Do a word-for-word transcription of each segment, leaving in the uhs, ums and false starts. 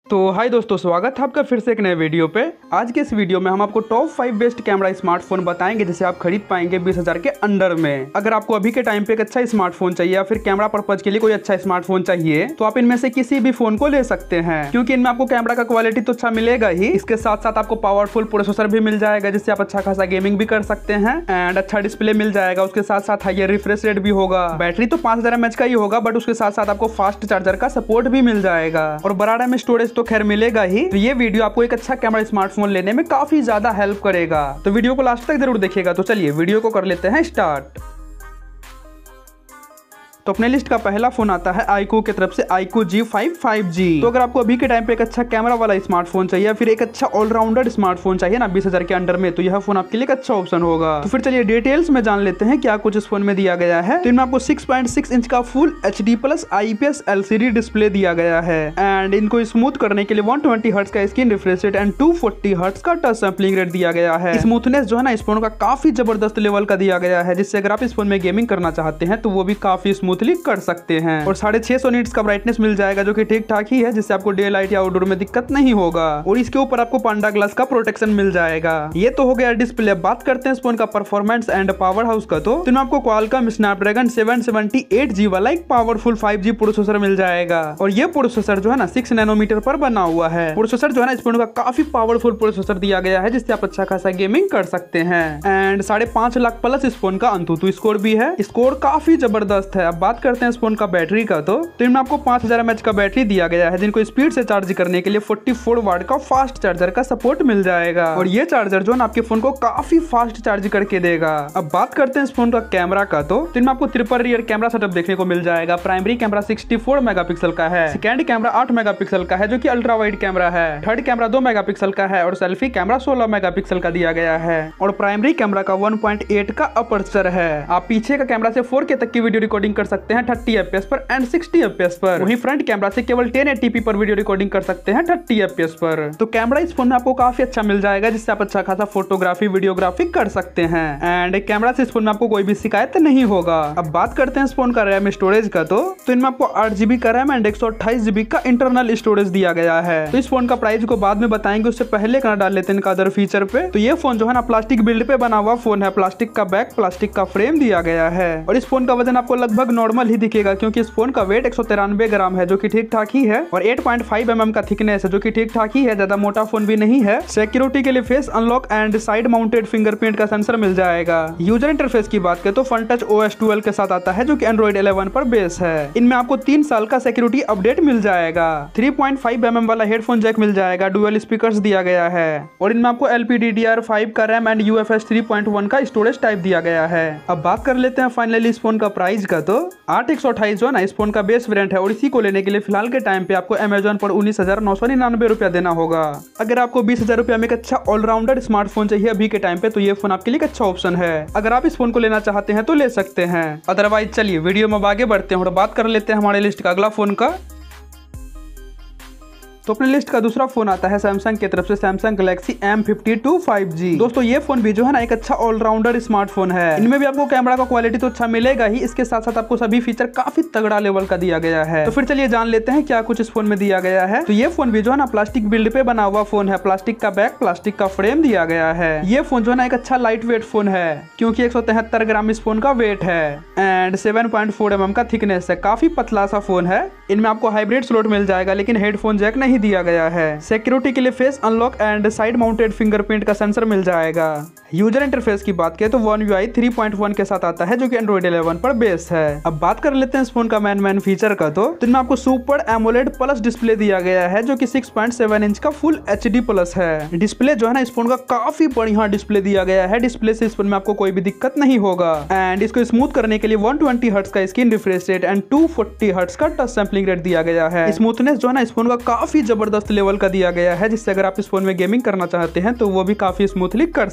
तो हाय दोस्तों, स्वागत है आपका फिर से एक नए वीडियो पे। आज के इस वीडियो में हम आपको top five best camera smartphone बताएंगे जिसे आप खरीद पाएंगे बीस हजार के अंडर में। अगर आपको अभी के टाइम पे एक अच्छा स्मार्टफोन चाहिए या फिर कैमरा पर्पज के लिए कोई अच्छा स्मार्टफोन चाहिए तो आप इनमें से किसी भी फोन को ले सकते हैं, क्योंकि इनमें आपको कैमरा का क्वालिटी तो अच्छा मिलेगा ही, इसके साथ साथ आपको पावरफुल प्रोसेसर भी मिल जाएगा जिससे आप अच्छा खासा गेमिंग भी कर सकते हैं एंड अच्छा डिस्प्ले मिल जाएगा। उसके साथ साथ हायर रिफ्रेश रेट भी होगा। बैटरी तो पांच हजार एम एच का ही होगा, बट उसके साथ साथ आपको फास्ट चार्जर का सपोर्ट भी मिल जाएगा और बड़ा रैम स्टोरेज तो खैर मिलेगा ही। तो ये वीडियो आपको एक अच्छा कैमरा स्मार्टफोन लेने में काफी ज्यादा हेल्प करेगा, तो वीडियो को लास्ट तक जरूर देखिएगा। तो चलिए वीडियो को कर लेते हैं स्टार्ट। तो अपने लिस्ट का पहला फोन आता है आईक्यू की तरफ से iQOO G five five G. तो अगर आपको अभी के टाइम पे एक अच्छा कैमरा वाला स्मार्टफोन चाहिए या फिर एक अच्छा ऑलराउंडर स्मार्टफोन चाहिए ना बीस हजार के अंडर में, तो यह फोन आपके लिए एक अच्छा ऑप्शन होगा। तो फिर चलिए डिटेल्स में जान लेते हैं क्या कुछ इस फोन में दिया गया है। तो इनमें आपको सिक्स पॉइंट सिक्स इंच का full H D plus IPS LCD display दिया गया है एंड इनको स्मूथ करने के लिए वन ट्वेंटी हर्ट्ज का screen refresh rate and two forty hertz का टच सैंपलिंग रेट दिया गया है। स्मूथनेस जो है ना इस फोन का काफी जबरदस्त लेवल का दिया गया है, जिससे अगर आप इस फोन में गेमिंग करना चाहते हैं तो वो भी काफी स्मूथली कर सकते हैं। और साढ़े छह सौ नीट्स का ब्राइटनेस मिल जाएगा जो कि ठीक ठाक ही है, जिससे आपको डे लाइट या आउटडोर में दिक्कत नहीं होगा। और इसके ऊपर आपको पांडा ग्लास का प्रोटेक्शन मिल जाएगा। ये तो हो गया डिस्प्ले। बात करते हैं इस फोन का परफॉर्मेंस एंड पावर हाउस का। तो इनमें आपको Qualcomm Snapdragon seven seventy eight G वाला एक पावरफुल फाइव जी प्रोसेसर मिल जाएगा और ये प्रोसेसर जो है ना सिक्स नैनोमीटर पर बना हुआ है। प्रोसेसर जो है ना इस फोन का काफी पावरफुल प्रोसेसर दिया गया है, जिससे आप अच्छा खासा गेमिंग कर सकते हैं एंड साढ़े पांच लाख प्लस इस फोन का अंतुतु स्कोर भी है। स्कोर काफी जबरदस्त है। अब बात करते हैं इस फोन का बैटरी का। तो तो इनमें आपको पांच हजार एम एच का बैटरी दिया गया है, जिनको स्पीड से चार्ज करने के लिए फोर्टी फोर वाट का फास्ट चार्जर का सपोर्ट मिल जाएगा और ये चार्जर जो है आपके फोन को काफी फास्ट चार्ज करके देगा। अब बात करते हैं इस फोन का कैमरा का। तो इनमें आपको ट्रिपल रियर कैमरा सेटअप देखने को मिल जाएगा। Primary camera sixty four megapixel का है, सेकेंड कैमरा आठ मेगापिक्सल का है जो कि अल्ट्रा वाइड कैमरा है, थर्ड कैमरा दो मेगापिक्सल का है और सेल्फी कैमरा सोलह मेगापिक्सल का दिया गया है और प्राइमरी कैमरा का वन पॉइंट एट का अपर्चर है। आप पीछे का कैमरा से फोर के तक की वीडियो रिकॉर्डिंग कर सकते हैं थर्टी एफपीएस पर एंड सिक्सटी एफपीएस पर। वहीं फ्रंट कैमरा से केवल टेन एटी पी पर वीडियो रिकॉर्डिंग कर सकते हैं थर्टी एफपीएस पर। तो कैमरा इस फोन में आपको काफी अच्छा मिल जाएगा, जिससे आप अच्छा खासा फोटोग्राफी वीडियोग्राफी कर सकते हैं एंड कैमरा से इस फोन में आपको कोई भी शिकायत नहीं होगा। अब बात करते हैं इस फोन का रैम स्टोरेज का। तो, तो इनमें आपको आठ जीबी का रैम एंड एक सौ अट्ठाईस जीबी का इंटरनल स्टोरेज दिया गया है। तो इस फोन का प्राइस को बाद में बताएंगे, उससे पहले करना डाल लेते हैं इनका अदर फीचर पे। तो ये फोन जो है ना प्लास्टिक बिल्ड पे बना हुआ फोन है। प्लास्टिक का बैक, प्लास्टिक का फ्रेम दिया गया है और इस फोन का वजन आपको लगभग नॉर्मल ही दिखेगा, क्योंकि इस फोन का वेट एक सौ तिरानवे ग्राम है जो कि ठीक ठाक ही है और eight point five M M का थिकनेस है जो कि ठीक ठाक ही है, ज्यादा मोटा फोन भी नहीं है। सिक्योरिटी के लिए face unlock and side mounted fingerprint का सेंसर मिल जाएगा। यूजर इंटरफेस की बात करें तो Funtouch O S twelve के साथ आता है जो कि एंड्रॉइड इलेवन पर बेस है। इनमें आपको तीन साल का सिक्योरिटी अपडेट मिल जाएगा। Three point five M M वाला हेडफोन जैक मिल जाएगा। डुअल स्पीकर्स दिया गया है और इनमें आपको L P D D R five का RAM and U F S three point one का स्टोरेज टाइप दिया गया है। अब बात कर लेते हैं फाइनली इस फोन का प्राइस का। तो आठ एक सौ अट्ठाईस जो है ना इस फोन का बेस वेरिएंट है और इसी को लेने के लिए फिलहाल के टाइम पे आपको अमेजोन पर उन्नीस हजार नौ सौ निन्यानवे रुपया देना होगा। अगर आपको बीस हजार रुपया में एक अच्छा ऑलराउंडर स्मार्टफोन चाहिए अभी के टाइम पे, तो ये फोन आपके लिए एक अच्छा ऑप्शन है। अगर आप इस फोन को लेना चाहते हैं तो ले सकते हैं। अदरवाइज चलिए वीडियो में आगे बढ़ते हैं और बात कर लेते हैं हमारे लिस्ट का अगला फोन का। तो अपने लिस्ट का दूसरा फोन आता है सैमसंग की तरफ से Samsung Galaxy M fifty two five G. दोस्तों ये फोन भी जो है ना एक अच्छा ऑलराउंडर स्मार्टफोन है। इनमें भी आपको कैमरा का क्वालिटी तो अच्छा मिलेगा ही, इसके साथ साथ आपको सभी फीचर काफी तगड़ा लेवल का दिया गया है। तो फिर चलिए जान लेते हैं क्या कुछ इस फोन में दिया गया है। तो ये फोन भी जो है ना प्लास्टिक बिल्ड पे बना हुआ फोन है। प्लास्टिक का बैक, प्लास्टिक का फ्रेम दिया गया है। ये फोन जो है ना एक अच्छा लाइट वेट फोन है, क्योंकि एक सौ तिहत्तर ग्राम इस फोन का वेट है and seven point four M M का थिकनेस है। काफी पतला सा फोन है। इनमें आपको हाइब्रिड स्लॉट मिल जाएगा, लेकिन हेडफोन जैक नहीं दिया गया है। सिक्योरिटी के लिए face unlock and side mounted fingerprint का सेंसर मिल जाएगा। यूजर इंटरफेस की बात करें तो one U I three point one के साथ आता है जो कि एंड्रॉइड इलेवन पर बेस है। अब बात कर लेते हैं इस फोन का मैन मैन फीचर का। तो इनमें आपको सुपर एमोलेड प्लस डिस्प्ले दिया गया है जो कि सिक्स पॉइंट सेवन इंच का फुल एच डी प्लस है। डिस्प्ले जो है ना इस फोन का काफी बढ़िया डिस्प्ले दिया गया है। डिस्प्ले से इस फोन में आपको कोई भी दिक्कत नहीं होगा एंड इसको स्मूथ करने के लिए वन ट्वेंटी हर्ट्ज का screen refresh rate and two forty hertz का टच सैंपलिंग रेट दिया गया है। स्मूथनेस जो है ना इस फोन का काफी जबरदस्त लेवल का दिया गया है, जिससे अगर आप इस फोन में गेमिंग करना चाहते हैं तो वो भी काफी स्मूथली कर सकते हैं।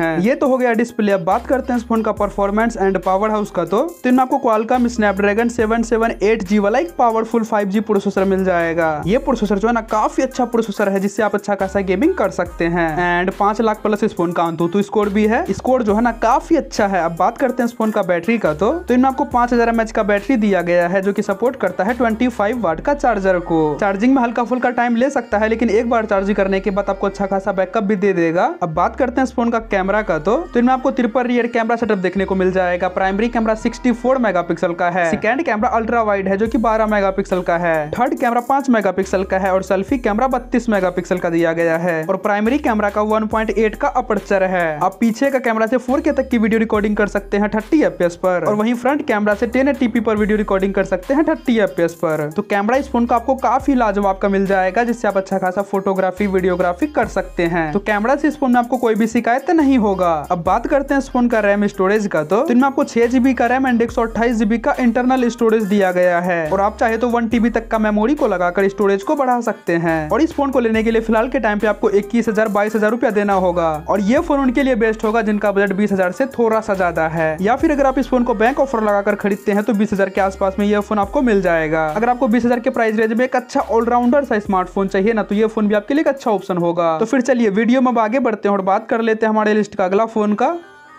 हैं। ये तो हो गया डिस्प्ले। अब बात करते हैं इस फोन का परफॉर्मेंस एंड पावर हाउस का। तो इनमें आपको Qualcomm Snapdragon seven seven eight G वाला एक पावरफुल फाइव जी प्रोसेसर मिल जाएगा। ये प्रोसेसर जो है ना काफी अच्छा प्रोसेसर है, जिससे आप अच्छा खासा गेमिंग कर सकते हैं। एंड पांच लाख प्लस इस फोन का अंतुतु स्कोर भी है। स्कोर जो है ना काफी अच्छा है। अब बात करते हैं इस फोन का बैटरी का। तो, तो इनमें आपको पांच हजार एम एच का बैटरी दिया गया है, जो कि सपोर्ट करता है ट्वेंटी फाइव वाट का चार्जर को। चार्जिंग में हल्का फुल्का टाइम ले सकता है, लेकिन एक बार चार्ज करने के बाद आपको अच्छा खासा बैकअप भी दे देगा। अब बात करते हैं इस फोन का कैमरा का। तो, तो इनमें आपको ट्रिपल रियर कैमरा सेटअप देखने को मिल जाएगा। Primary camera sixty four megapixel का है। सेकेंड कैमरा अल्ट्रा वाइड है, जो कि बारह मेगापिक्सल का है। थर्ड कैमरा पांच मेगापिक्सल का है और सेल्फी कैमरा बत्तीस मेगापिक्सल का दिया गया है। और प्राइमरी कैमरा का वन पॉइंट एट का अपर्चर है। आप पीछे का कैमरा से फोर के तक की वीडियो रिकॉर्डिंग कर सकते हैं थर्टी एफ पी एस पर, और वहीं फ्रंट कैमरा से टेन एटी पी पर वीडियो रिकॉर्डिंग कर सकते हैं थर्टी एफ पी एस पर। तो कैमरा इस फोन का आपको काफी लाजवाब का मिल जाएगा, जिससे आप अच्छा खासा फोटोग्राफी वीडियोग्राफी कर सकते हैं। तो कैमरा से इस फोन में आपको कोई भी शिकायत नहीं होगा। अब बात करते हैं इस फोन का रैम स्टोरेज का। तो इनमें आपको छह जीबी का रैम एंड एक सौ अट्ठाईस जीबी का इंटरनल स्टोरेज दिया गया है, और आप चाहे तो वन टीबी तक का मेमोरी को लगाकर स्टोरेज को बढ़ा सकते हैं। और इस फोन को लेने के लिए फिलहाल के टाइम पे आपको इक्कीस हजार बाईस हजार रुपया देना होगा, और ये फोन उनके लिए बेस्ट होगा जिनका बजट बीस हजार से थोड़ा सा ज्यादा है। या फिर अगर आप इस फोन को बैंक ऑफर लगाकर खरीदते हैं तो बीस हजार के आसपास में ये फोन आपको मिल जाएगा। अगर आपको बीस हजार के प्राइस रेंज में एक अच्छा ऑलराउंडर सा स्मार्टफोन चाहिए ना, तो ये फोन भी आपके लिए एक अच्छा ऑप्शन होगा। तो फिर चलिए वीडियो में आगे बढ़ते हैं और बात कर लेते हैं हमारे लिस्ट का अगला फोन का।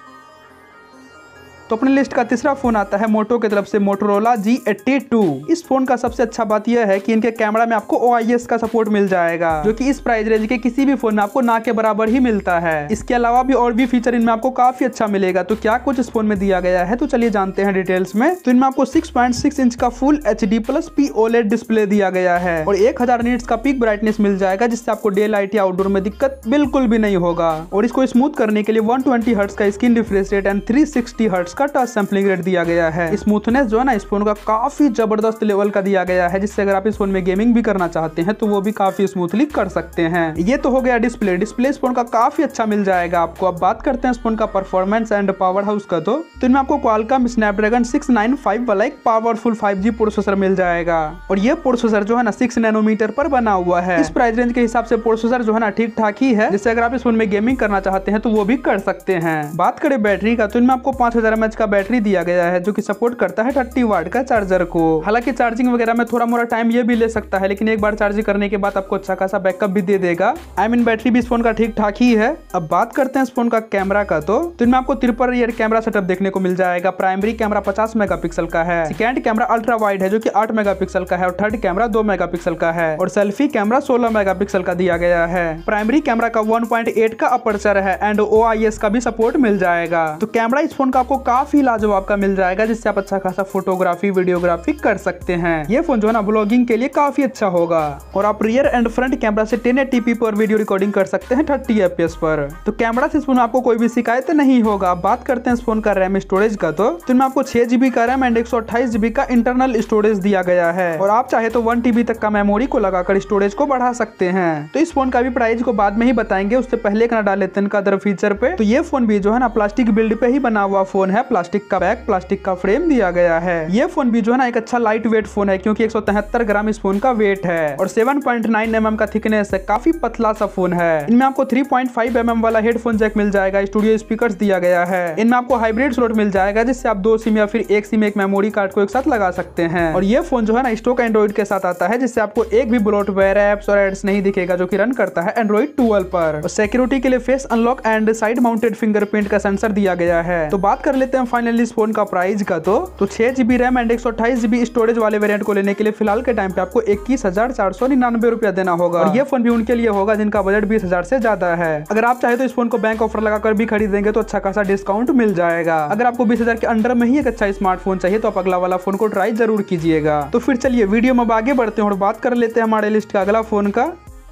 तो अपने लिस्ट का तीसरा फोन आता है मोटो की तरफ से मोटोरोला जी एट्टी टू। इस फोन का सबसे अच्छा बात यह है कि इनके कैमरा में आपको ओ आई एस का सपोर्ट मिल जाएगा, जो कि इस प्राइस रेंज के किसी भी फोन में आपको ना के बराबर ही मिलता है। इसके अलावा भी और भी फीचर इनमें आपको काफी अच्छा मिलेगा। तो क्या कुछ इस फोन में दिया गया है, तो चलिए जानते हैं डिटेल्स में। तो इनमें आपको सिक्स पॉइंट सिक्स इंच का full H D plus P OLED display दिया गया है, और एक हजार निट्स का पीक ब्राइटनेस मिल जाएगा, जिससे आपको डे लाइट या आउटडोर में दिक्कत बिल्कुल भी नहीं होगा। और इसको स्मूथ करने के लिए वन ट्वेंटी हर्ट्ज का screen refresh rate and three sixty hertz का टच सैंपलिंग दिया गया है। स्मूथनेस जो है ना इस फोन का काफी जबरदस्त लेवल का दिया गया है, जिससे अगर आप इस फोन में गेमिंग भी करना चाहते हैं तो वो भी काफी स्मूथली कर सकते हैं। ये तो हो गया डिस्प्ले। डिस्प्ले इस फोन का काफी अच्छा मिल जाएगा आपको। अब बात करते हैं इस फोन का परफॉर्मेंस एंड पावर हाउस का। तो इनमें आपको Qualcomm Snapdragon six nine five वाला एक पावरफुल फाइव जी प्रोसेसर मिल जाएगा, और ये प्रोसेसर जो है ना सिक्स नैनोमीटर पर बना हुआ है। इस प्राइस रेंज के हिसाब से प्रोसेसर जो है ना ठीक ठाक ही है, जिससे अगर आप इस फोन में गेमिंग करना चाहते हैं तो वो भी कर सकते हैं। बात करें बैटरी का, तो इनमें आपको पांच हजार एम एच का बैटरी दिया गया है, जो कि सपोर्ट करता है थर्टी वाट का चार्जर को। हालांकि चार्जिंग वगैरह में थोड़ा मोड़ा टाइम ये भी ले सकता है, लेकिन एक बार चार्ज करने के बाद आपको अच्छा खासा बैकअप भी दे देगा। आई मीन बैटरी भी इस फोन का ठीक ठाक ही है। अब बात करते हैं इस फोन का कैमरा का। तो इनमें आपको ट्रिपल रियर कैमरा सेटअप देखने को मिल जाएगा। प्राइमरी कैमरा पचास मेगापिक्सल का है। सेकेंड कैमरा अल्ट्रा वाइड है, जो कि आठ मेगापिक्सल का है, और थर्ड कैमरा दो मेगापिक्सल का है, और सेल्फी कैमरा सोलह मेगापिक्सल का दिया गया है। प्राइमरी कैमरा का वन पॉइंट एट का अपर्चर है एंड ओ आई एस का भी सपोर्ट मिल जाएगा। तो कैमरा इस फोन का आपको काफी लाजवाब का मिल जाएगा, जिससे आप अच्छा खासा फोटोग्राफी वीडियोग्राफी कर सकते हैं। ये फोन जो है ना ब्लॉगिंग के लिए काफी अच्छा होगा, और आप रियर एंड फ्रंट कैमरा से टेन एटी पी पर वीडियो रिकॉर्डिंग कर सकते हैं थर्टी एफ पी एस पर। तो कैमरा से इस फोन में आपको कोई भी शिकायत नहीं होगा। बात करते हैं इस फोन का रैम स्टोरेज का। तो इनमें आपको छह जीबी का रैम एंड एक सौ अट्ठाईस जीबी का इंटरनल स्टोरेज दिया गया है, और आप चाहे तो वन टीबी तक का मेमोरी को लगाकर स्टोरेज को बढ़ा सकते हैं। तो इस फोन का भी प्राइस को बाद में ही बताएंगे, उससे पहले एक डाल लेते हैं इनका अदर फीचर पे। तो ये फोन भी जो है ना प्लास्टिक बिल्ड पे ही बना हुआ फोन है। प्लास्टिक का बैक, प्लास्टिक का फ्रेम दिया गया है। ये फोन भी जो है ना एक अच्छा लाइट वेट फोन है, क्योंकि एक सौ तिहत्तर ग्राम इस फोन का वेट है, और seven point nine M M का थिकनेस है। काफी पतला सा फोन है। इनमें आपको three point five M M वाला हेडफोन जैक मिल जाएगा। स्टूडियो स्पीकर्स दिया गया है। इनमें आपको हाइब्रिड स्लॉट मिल जाएगा, जिससे आप दो सिम या फिर एक सिम एक मेमोरी कार्ड को एक साथ लगा सकते हैं। और ये फोन जो है ना स्टॉक एंड्रॉइड के साथ आता है, जिससे आपको एक भी ब्लोटवेयर एप्स और एड्स नहीं दिखेगा, जो कि रन करता है एंड्रॉइड ट्वेल्व पर। और सिक्योरिटी के लिए face unlock and side mounted fingerprint का सेंसर दिया गया है। तो बात कर लेते हैं फाइनली इस फोन का प्राइस का। तो तो छह जीबी रैम एंड एक सौ अट्ठाईस जीबी स्टोरेज वाले वेरिएंट को लेने के लिए फिलहाल के टाइम पे आपको इक्कीस हजार चार सौ निन्यानवे रुपया देना होगा, और ये फोन भी उनके लिए होगा जिनका बजट बीस हजार से ज्यादा है। अगर आप चाहे तो इस फोन को बैंक ऑफर लगाकर भी खरीदेंगे तो अच्छा खासा डिस्काउंट मिल जाएगा। अगर आपको बीस हजार के अंडर में ही एक अच्छा स्मार्टफोन चाहिए तो आप अगला वाला फोन को ट्राई जरूर कीजिएगा। तो फिर चलिए वीडियो में आगे बढ़ते हैं और बात कर लेते हैं हमारे लिस्ट का अगला फोन का।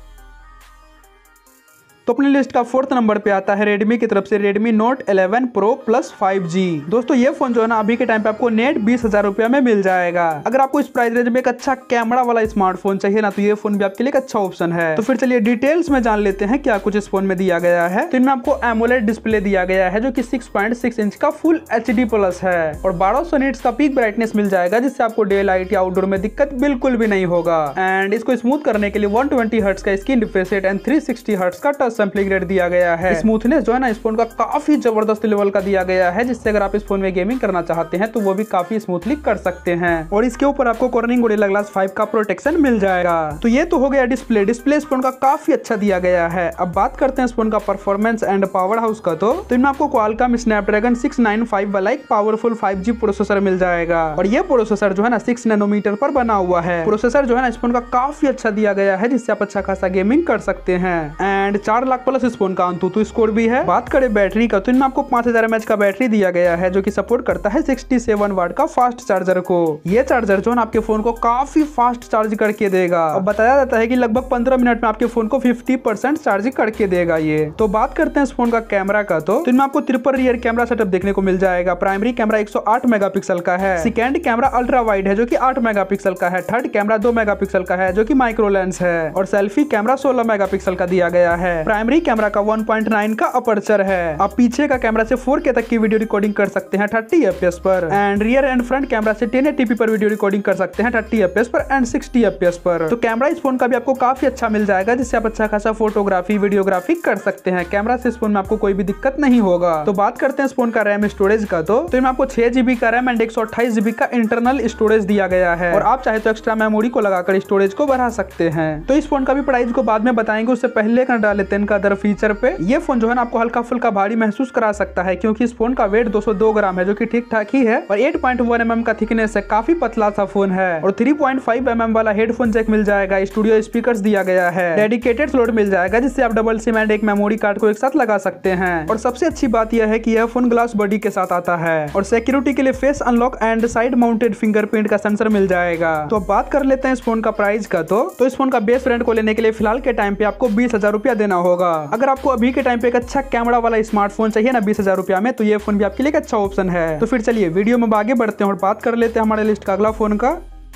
तो अपनी लिस्ट का फोर्थ नंबर पे आता है Redmi की तरफ से Redmi Note eleven Pro Plus five G. दोस्तों ये फोन जो है ना अभी के टाइम पे आपको नेट बीस हजार रुपया में मिल जाएगा। अगर आपको इस प्राइस रेंज में एक अच्छा कैमरा वाला स्मार्टफोन चाहिए ना, तो ये फोन भी आपके लिए एक अच्छा ऑप्शन है। तो फिर चलिए डिटेल्स में जान लेते हैं क्या कुछ इस फोन में दिया गया है। तो इनमें आपको एमोलेड डिस्प्ले दिया गया है, जो कि सिक्स पॉइंट सिक्स इंच का फुल एच डी प्लस है, और बारह सौ निट्स का पीक ब्राइटनेस मिल जाएगा, जिससे आपको डे लाइट या आउटडोर में दिक्कत बिल्कुल भी नहीं होगा। एंड इसको स्मूथ करने के लिए वन ट्वेंटी हर्ट्ज का screen refresh rate and three sixty hertz का टच टच सैंपलिंग रेट दिया गया है। स्मूथनेस जो है ना इस फोन का काफी जबरदस्त लेवल का दिया गया है, जिससे अगर आप इस फोन में गेमिंग करना चाहते हैं तो वो भी काफी स्मूथली कर सकते हैं। और इसके ऊपर आपको कॉर्निंग गोरिल्ला ग्लास फाइव का प्रोटेक्शन मिल जाएगा। तो ये तो हो गया डिस्प्ले डिस्प्ले इस फोन का काफी अच्छा दिया गया है। अब बात करते हैं इस फोन का परफॉर्मेंस एंड पावर हाउस का। तो, तो इनमें आपको Qualcomm Snapdragon six nine five वाला एक पावरफुल फाइव जी प्रोसेसर मिल जाएगा। और ये प्रोसेसर जो है ना सिक्स नैनोमीटर पर बना हुआ है। प्रोसेसर जो है ना इस फोन का काफी अच्छा दिया गया है, जिससे आप अच्छा खासा गेमिंग कर सकते हैं। एंड चार लाख प्लस इस फोन का अंतुतु स्कोर भी है। बात करें बैटरी का, तो इनमें आपको पांच हजार एम एच का बैटरी दिया गया है, जो कि सपोर्ट करता है सिक्सटी सेवन वाट का फास्ट चार्जर को। ये चार्जर जो है ना आपके फोन को काफी फास्ट चार्ज करके देगा। अब बताया जाता है कि लगभग पंद्रह मिनट में आपके फोन को फिफ्टी परसेंट चार्ज करके देगा ये। तो बात करते हैं इस फोन का कैमरा का। तो, तो इनमें आपको ट्रिपल रियर कैमरा सेटअप देखने को मिल जाएगा। प्राइमरी कैमरा एक सौ आठ मेगापिक्सल का है। सेकेंड कैमरा अल्ट्रा वाइड है, जो कि आठ मेगापिक्सल का है। थर्ड कैमरा दो मेगापिक्सल का है, जो कि माइक्रो लेंस है। और सेल्फी कैमरा सोलह मेगापिक्सल का दिया गया है। प्राइमरी कैमरा का वन पॉइंट नाइन का अपर्चर है। आप पीछे का कैमरा से फोर के तक की वीडियो रिकॉर्डिंग कर सकते हैं थर्टी एफ पी एस पर। And rear and front camera से टेन एटी पी पर वीडियो रिकॉर्डिंग कर सकते हैं थर्टी एफ पी एस पर and sixty F P S पर। तो कैमरा इस फोन का भी आपको काफी अच्छा मिल जाएगा, जिससे आप अच्छा खासा फोटोग्राफी वीडियोग्राफी कर सकते हैं। कैमरा से इस फोन में आपको कोई भी दिक्कत नहीं होगा। तो बात करते हैं इस फोन का रैम स्टोरेज का। तो, तो इनमें आपको छह जीबी का रैम एंड एक सौ अट्ठाईस जीबी का इंटरनल स्टोरेज दिया गया है। और आप चाहे तो एक्स्ट्रा मेमोरी को लगाकर स्टोरेज को बढ़ा सकते हैं। तो इस फोन का भी प्राइस को बाद में बताएंगे, उससे पहले कर डाल लेते हैं इनका अदर फीचर पे। ये फोन जो है ना आपको हल्का फुल्का भारी महसूस करा सकता है, क्योंकि इस फोन का वेट दो सौ दो ग्राम है, जो कि ठीक ठाक ही है। और eight point one M M का थिकनेस है, काफी पतला सा फोन है। और three point five M M वाला हेडफोन जैक मिल जाएगा। स्टूडियो स्पीकर्स दिया गया है। डेडिकेटेड स्लॉट मिल जाएगा, जिससे आप डबल सिम एंड एक मेमोरी कार्ड को एक साथ लगा सकते हैं। और सबसे अच्छी बात यह है कि यह फोन ग्लास बॉडी के साथ आता है। और सिक्योरिटी के लिए face unlock and side mounted fingerprint का सेंसर मिल जाएगा। तो अब बात कर लेते हैं इस फोन का प्राइस का। तो, तो इस फोन का बेस वेरिएंट को लेने के लिए फिलहाल के टाइम पे आपको बीस हजार रुपया देना होगा। अगर आपको अभी के टाइम पे एक अच्छा कैमरा वाला स्मार्टफोन चाहिए ना बीस हजार रुपया में, तो ये फोन भी आपके लिए एक अच्छा ऑप्शन है। तो फिर चलिए वीडियो में आगे बढ़ते हैं और बात कर लेते हैं हमारे लिस्ट का अगला फोन का।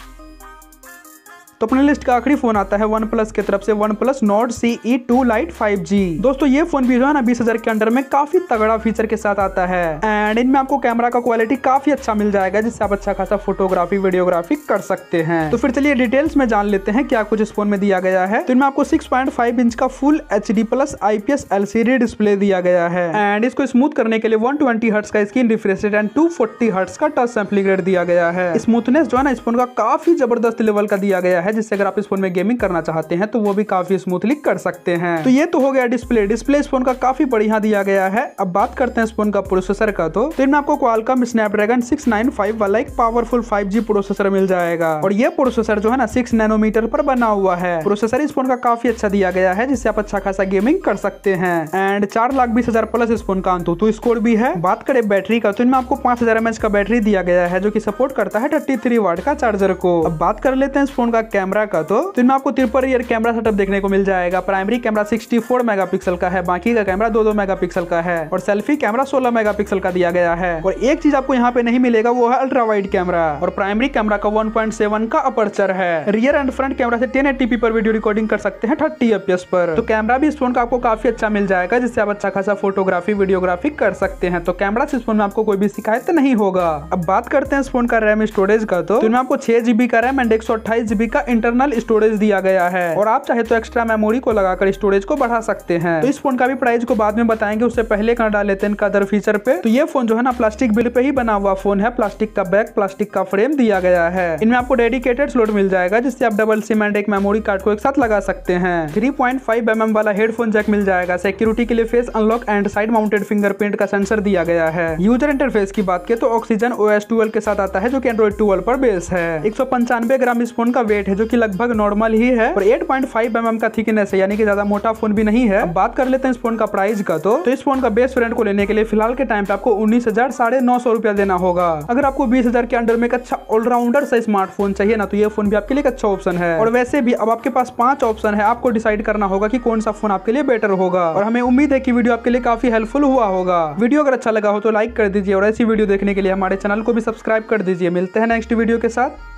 तो अपने लिस्ट का आखिरी फोन आता है वन प्लस की तरफ से, OnePlus Nord C E two lite five G. दोस्तों ये फोन भी जो है ना बीस हजार के अंडर में काफी तगड़ा फीचर के साथ आता है। एंड इनमें आपको कैमरा का क्वालिटी काफी अच्छा मिल जाएगा, जिससे आप अच्छा खासा फोटोग्राफी वीडियोग्राफी कर सकते हैं। तो फिर चलिए डिटेल्स में जान लेते हैं क्या कुछ इस फोन में दिया गया है। तो इनमें आपको सिक्स पॉइंट फाइव इंच का full H D plus I P S L C D display दिया गया है। एंड इसको स्मूथ करने के लिए वन ट्वेंटी हर्ट्ज का screen refresh rate and two forty hertz का टच सैंपलिंग रेट दिया गया है। स्मूथनेस जो है ना इस फोन का काफी जबरदस्त लेवल का दिया गया है, जिससे अगर आप इस फोन गेमिंग करना चाहते हैं तो वो भी काफी स्मूथली कर सकते हैं। तो ये तो हो गया डिस्प्ले डिस्प्ले इस फोन का काफी बढ़िया दिया गया है। अब बात करते हैं इस फोन का प्रोसेसर का। तो, तो इनमें आपको Qualcomm Snapdragon six nine five वाला एक पावरफुल फाइव जी प्रोसेसर मिल जाएगा। और ये प्रोसेसर जो है ना सिक्स नैनोमीटर पर बना हुआ है। प्रोसेसर इस फोन का काफी अच्छा दिया गया है, जिससे आप अच्छा खासा गेमिंग कर सकते हैं। एंड चार लाख बीस हजार प्लस इस फोन का अंतुतु स्कोर भी है। बात करें बैटरी का, तो इनमें आपको पांच हजार एम एच का बैटरी दिया गया है, जो कि सपोर्ट करता है थर्टी थ्री वाट का चार्जर को। अब बात कर लेते हैं इस फोन का कैमरा का। तो, तो इनमें आपको ट्रिपल रियर कैमरा सेटअप देखने को मिल जाएगा। Primary camera sixty four megapixel का है, बाकी का कैमरा दो दो मेगापिक्सल का है। और सेल्फी कैमरा सोलह मेगापिक्सल का दिया गया है। और एक चीज आपको यहाँ पे नहीं मिलेगा, वो है अल्ट्रा वाइड कैमरा। और प्राइमरी कैमरा का वन पॉइंट सेवन का अपर्चर है। रियर एंड फ्रंट कैमरा से टेन एटी पी पर वीडियो रिकॉर्डिंग कर सकते हैं थर्टी एफ पी एस पर। तो कैमरा भी इस फोन का आपको काफी अच्छा मिल जाएगा, जिससे आप अच्छा खासा फोटोग्राफी वीडियोग्राफी कर सकते हैं। तो कैमरा से इस फोन में आपको कोई भी शिकायत नहीं होगा। अब बात करते हैं इस फोन का रैम स्टोरेज का। तो इनमें आपको छह जीबी का रैम एंड एक सौ अट्ठाईस जीबी का इंटरनल स्टोरेज दिया गया है। और आप चाहे तो एक्स्ट्रा मेमोरी को लगाकर स्टोरेज को बढ़ा सकते हैं। तो इस फोन का भी प्राइस को बाद में बताएंगे, उससे पहले कर डाल लेते हैं इनका अदर फीचर पे। तो ये फोन जो है ना प्लास्टिक बिल्ड पे ही बना हुआ फोन है। प्लास्टिक का बैक, प्लास्टिक का फ्रेम दिया गया है। इनमें आपको डेडिकेटेड स्लॉट मिल जाएगा, जिससे आप डबल सिम एंड एक मेमोरी कार्ड को एक साथ लगा सकते हैं। Three point five M M वाला हेडफोन जैक मिल जाएगा। सिक्योरिटी के लिए face unlock and side mounted fingerprint का सेंसर दिया गया है। यूजर इंटरफेस की बात करें तो ऑक्सीजन ओ एस ट्वेल्व के साथ आता है, जो कि एंड्रॉइड ट्वेल्व पर बेस है। एक सौ पंचानवे ग्राम इस फोन का वेट है, जो कि लगभग नॉर्मल ही है। और eight point five M M का थिकनेस है, यानी कि ज्यादा मोटा फोन भी नहीं है। अब बात कर लेते हैं इस फोन का प्राइस का। तो, तो इस फोन का बेस वेरिएंट को लेने के लिए फिलहाल के टाइम पे आपको उन्नीस हजार साढ़े नौ सौ रुपया देना होगा। अगर आपको बीस हजार के अंडर में एक अच्छा ऑलराउंडर सा स्मार्टफोन चाहिए ना, तो ये फोन भी आपके लिए एक अच्छा ऑप्शन है। और वैसे भी अब आपके पास पांच ऑप्शन है, आपको डिसाइड करना होगा कि कौन सा फोन आपके लिए बेटर होगा। और हमें उम्मीद है कि वीडियो आपके लिए काफी हेल्पफुल हुआ होगा। वीडियो अगर अच्छा लगा हो तो लाइक कर दीजिए, और ऐसी वीडियो देखने के लिए हमारे चैनल को भी सब्सक्राइब कर दीजिए। मिलते हैं नेक्स्ट वीडियो के साथ।